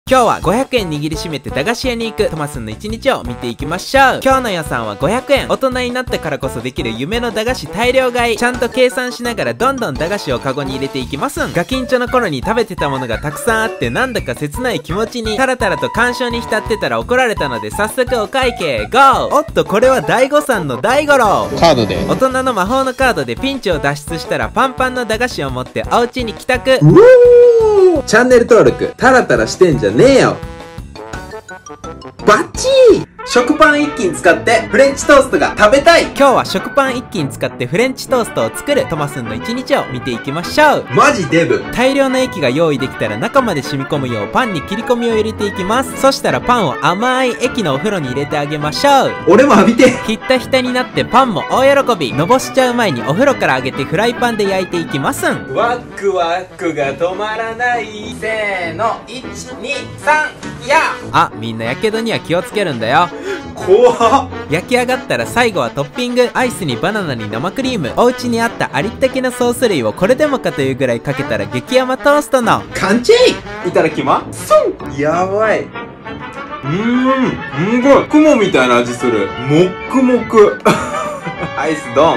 今日は500円握りしめて駄菓子屋に行くトマスンの一日を見ていきましょう。今日の予算は500円。大人になってからこそできる夢の駄菓子大量買い。ちゃんと計算しながらどんどん駄菓子をカゴに入れていきますん。ガキンチョの頃に食べてたものがたくさんあって、なんだか切ない気持ちにタラタラと感傷に浸ってたら怒られたので、早速お会計 GO！ おっと、これは大悟さんの大五郎。 カードで大人の魔法のカードでピンチを脱出したらパンパンの駄菓子を持ってお家に帰宅。 チャンネル登録タラタラしてんじゃねえよ。バッチー。食パン一斤使ってフレンチトーストが食べたい。 今日は食パン一斤使ってフレンチトーストを作るトマスンの一日を見ていきましょう。 マジデブ。 大量の液が用意できたら中まで染み込むようパンに切り込みを入れていきます。そしたらパンを甘い液のお風呂に入れてあげましょう。 俺も浴びて。 ひったひたになってパンも大喜び。のぼしちゃう前にお風呂から上げてフライパンで焼いていきますん。 ワクワクが止まらない。せーの、1、2、3、やあ、みんなやけどには気をつけるんだよ。 怖っ。 焼き上がったら最後はトッピング。アイスにバナナに生クリーム。お家にあったありったけのソース類をこれでもかというぐらいかけたら激甘トーストの完成。いただきます。やばい。すごい。雲みたいな味する。もっくもく。アイスドン。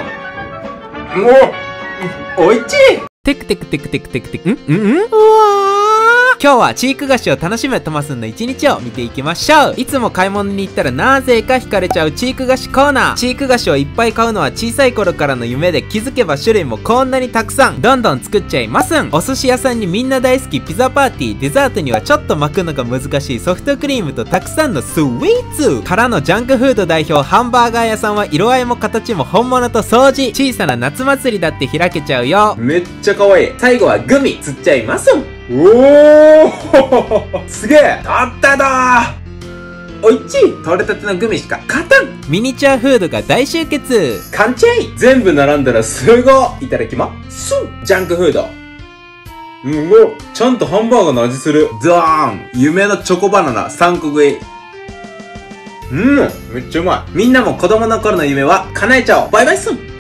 おいしい。 テクテクテクテクテクテク。うわー。今日はチーク菓子を楽しむトマスンの一日を見ていきましょう。いつも買い物に行ったらなぜか惹かれちゃうチーク菓子コーナー。チーク菓子をいっぱい買うのは小さい頃からの夢で、気づけば種類もこんなにたくさん。どんどん作っちゃいますん。お寿司屋さんにみんな大好きピザパーティー。デザートにはちょっと巻くのが難しいソフトクリームとたくさんのスイーツからのジャンクフード代表ハンバーガー屋さんは色合いも形も本物と掃除。小さな夏祭りだって開けちゃうよ。 めっちゃ可愛い。最後はグミ釣っちゃいますん。おーすげえ。取ったどー。おいちい。取れたてのグミしか勝たん。 ミニチュアフードが大集結。 完成。全部並んだらすごい。いただきます。ジャンクフード。ちゃんとハンバーガーの味する。ドーン。夢のチョコバナナ3個食い。めっちゃうまい。みんなも子供の頃の夢は叶えちゃおう。バイバイっすん。